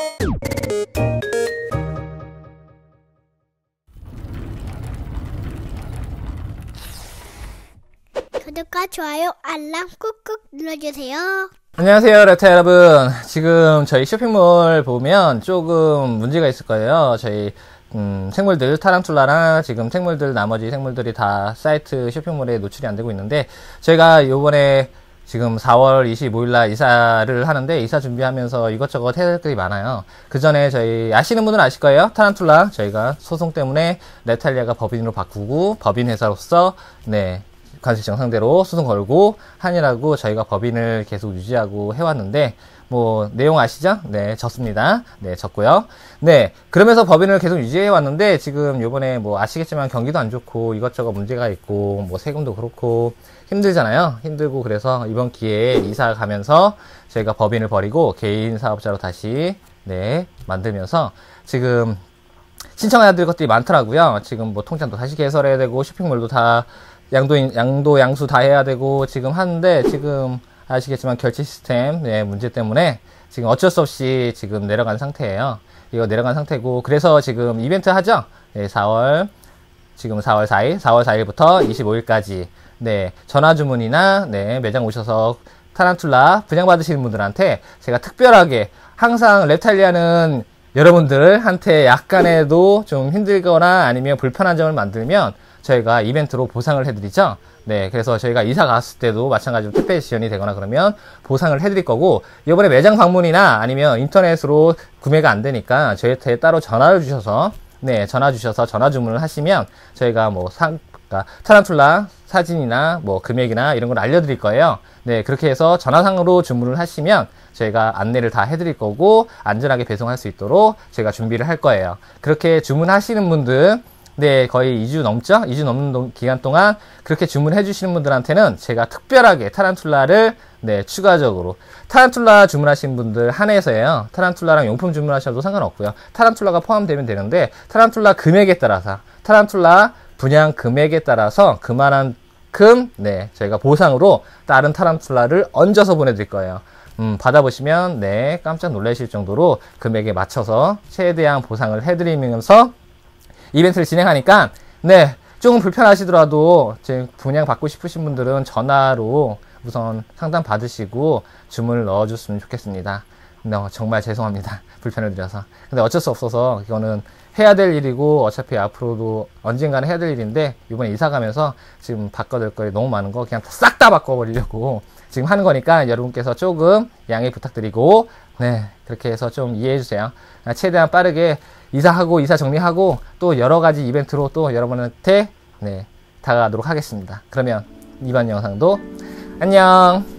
구독과 좋아요, 알람 꾹꾹 눌러주세요. 안녕하세요, 레타 여러분. 지금 저희 쇼핑몰 보면 조금 문제가 있을 거예요. 저희 생물들, 타란툴라랑 지금 생물들, 나머지 생물들이 다 사이트 쇼핑몰에 노출이 안 되고 있는데, 저희가 요번에 지금 4월 25일날 이사를 하는데, 이사 준비하면서 이것저것 해야 될 것이 많아요. 그 전에 저희 아시는 분은 아실 거예요. 타란툴라 저희가 소송 때문에 레탈리아가 법인으로 바꾸고, 법인 회사로서 관세청 상대로 소송 걸고 하느라고 저희가 법인을 계속 유지하고 해왔는데, 뭐 내용 아시죠? 네, 졌습니다. 네, 졌고요. 네, 그러면서 법인을 계속 유지해왔는데, 지금 요번에 뭐 아시겠지만 경기도 안 좋고 이것저것 문제가 있고 뭐 세금도 그렇고 힘들잖아요. 힘들고, 그래서 이번 기회에 이사 가면서 저희가 법인을 버리고 개인 사업자로 다시 만들면서 지금 신청해야 될 것들이 많더라고요. 지금 뭐 통장도 다시 개설해야 되고 쇼핑몰도 다 양도 양수 다 해야 되고 지금 하는데, 지금 아시겠지만 결제 시스템 문제 때문에 지금 어쩔 수 없이 지금 내려간 상태예요. 이거 내려간 상태고, 그래서 지금 이벤트 하죠. 지금 4월 4일부터 25일까지 전화 주문이나 매장 오셔서 타란툴라 분양받으시는 분들한테 제가 특별하게, 항상 레탈리아는 여러분들한테 약간에도 좀 힘들거나 아니면 불편한 점을 만들면 저희가 이벤트로 보상을 해드리죠. 그래서 저희가 이사 갔을 때도 마찬가지로 택배 지연이 되거나 그러면 보상을 해드릴 거고, 이번에 매장 방문이나 아니면 인터넷으로 구매가 안 되니까 저희한테 따로 전화를 주셔서 전화 주문을 하시면 저희가 뭐 그러니까 타란툴라 사진이나 뭐 금액이나 이런 걸 알려드릴 거예요. 그렇게 해서 전화상으로 주문을 하시면 저희가 안내를 다 해드릴 거고, 안전하게 배송할 수 있도록 저희가 준비를 할 거예요. 그렇게 주문하시는 분들, 거의 2주 넘죠? 2주 넘는 기간 동안 그렇게 주문해 주시는 분들한테는 제가 특별하게 타란툴라를 추가적으로, 타란툴라 주문하신 분들 한해서예요. 타란툴라랑 용품 주문하셔도 상관없고요. 타란툴라가 포함되면 되는데, 타란툴라 금액에 따라서, 타란툴라 분양 금액에 따라서 그만큼 저희가 보상으로 다른 타란툴라를 얹어서 보내드릴 거예요. 받아보시면 깜짝 놀라실 정도로 금액에 맞춰서 최대한 보상을 해드리면서 이벤트를 진행하니까, 조금 불편하시더라도 분양 받고 싶으신 분들은 전화로 우선 상담 받으시고 주문을 넣어줬으면 좋겠습니다. 정말 죄송합니다. 불편을 드려서. 근데 어쩔 수 없어서 이거는 해야 될 일이고, 어차피 앞으로도 언젠가는 해야 될 일인데, 이번에 이사 가면서 지금 바꿔야 될 거 너무 많은 거 그냥 싹 다 바꿔버리려고 지금 하는 거니까 여러분께서 조금 양해 부탁드리고, 그렇게 해서 좀 이해해 주세요. 최대한 빠르게 이사하고 이사 정리하고 또 여러 가지 이벤트로 또 여러분한테 다가가도록 하겠습니다. 그러면 이번 영상도 안녕.